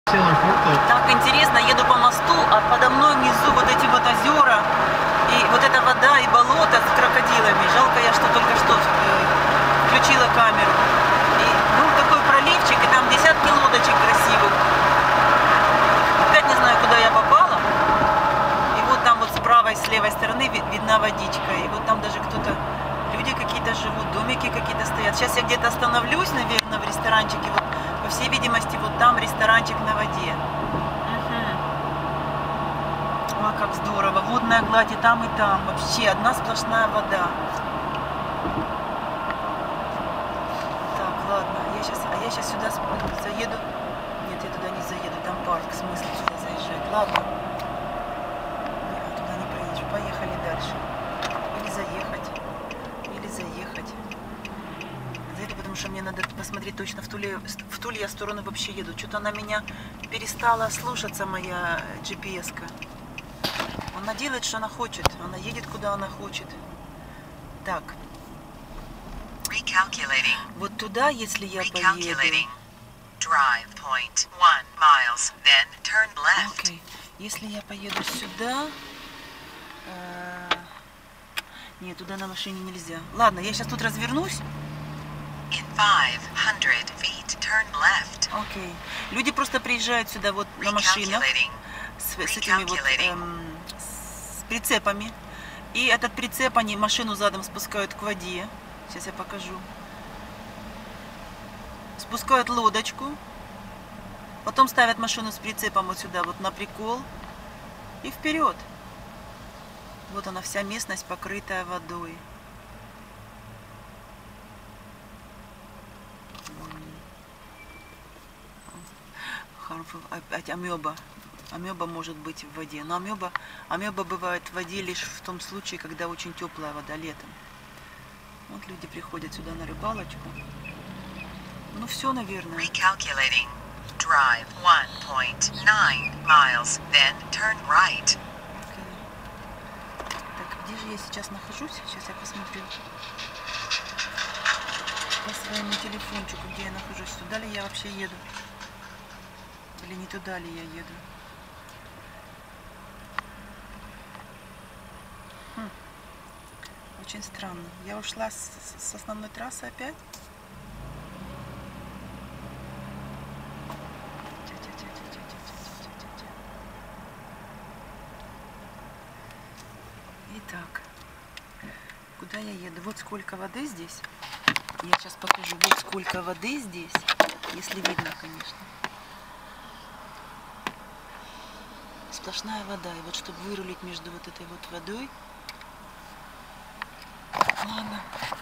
Так интересно, еду по мосту, а подо мной внизу вот эти вот озера, и вот эта вода, и болото с крокодилами. Жалко я, что только что включила камеру. И был такой проливчик, и там десятки лодочек красивых. Опять не знаю, куда я попала. И вот там вот с правой, с левой стороны видна водичка. И вот там даже кто-то, люди какие-то живут, домики какие-то стоят. Сейчас я где-то остановлюсь, наверное, в ресторанчике. Вот, по всей видимости, вот там ресторанчик на воде. Ой, как здорово. Водная гладь и там, и там. Вообще одна сплошная вода. Так, ладно. Я сейчас сюда заеду. Нет, я туда не заеду. Там парк. В смысле сюда заезжать? Ладно. Нет, туда не проедешь. Поехали дальше. Или заехать. Или заехать. Заеду, потому что мне надо посмотреть точно, в ту ли я сторону вообще еду. Что-то она меня перестала слушаться, моя GPS-ка. Она делает, что она хочет. Она едет, куда она хочет. Так. Вот туда, если я поеду. Окей. Если я поеду сюда... Нет, туда на машине нельзя. Ладно, я сейчас тут развернусь. Окей. Люди просто приезжают сюда вот на машинах с этими вот с прицепами. И этот прицеп, они машину задом спускают к воде. Сейчас я покажу. Спускают лодочку. Потом ставят машину с прицепом вот сюда, вот на прикол. И вперед. Вот она, вся местность, покрытая водой. Амеба. Амеба может быть в воде. Но амеба бывает в воде лишь в том случае, когда очень теплая вода летом. Вот люди приходят сюда на рыбалочку. Ну все, наверное. Drive 1.9 miles, then turn right. Так, где же я сейчас нахожусь? Сейчас я посмотрю по своему телефончику, где я нахожусь. Туда ли я вообще еду? Или не туда ли я еду? Очень странно. Я ушла с основной трассы опять. Итак, куда я еду? Вот сколько воды здесь. Я сейчас покажу. Вот сколько воды здесь. Если видно, конечно. Сплошная вода. И вот чтобы вырулить между вот этой вот водой. Ладно.